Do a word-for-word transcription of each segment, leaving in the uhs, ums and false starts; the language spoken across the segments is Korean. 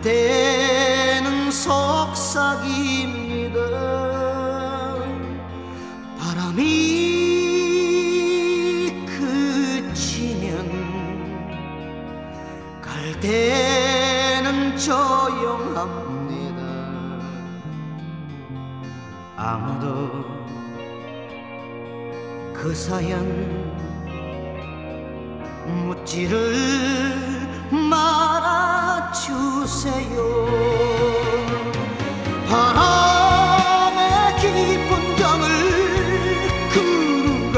때는 속삭입니다. 바람이 그치면 갈 때는 조용합니다. 아무도 그 사연 묻지를 말아주세요. 바람의 깊은 강을 그 누가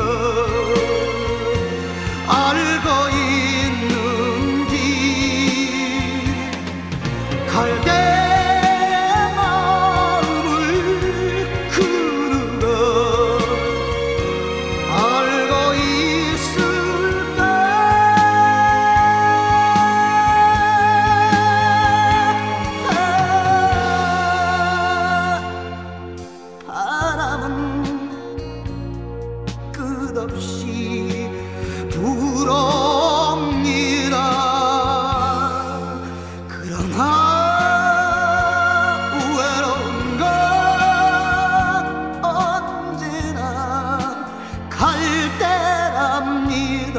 알고 있는지 갈 때 마음을 그 누가 알고 있을까. 바람은 끝없이 불어옵니다. 그러나 외로운 건 언제나 갈 때랍니다.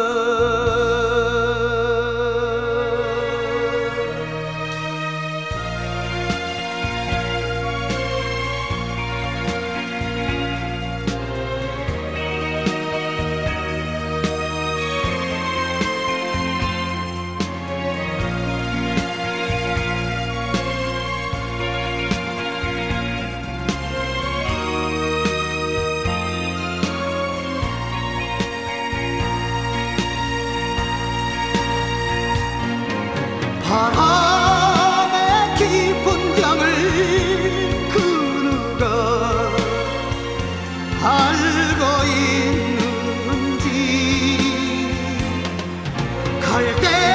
바람의 깊은 강을 그 누가 알고 있는지 갈 때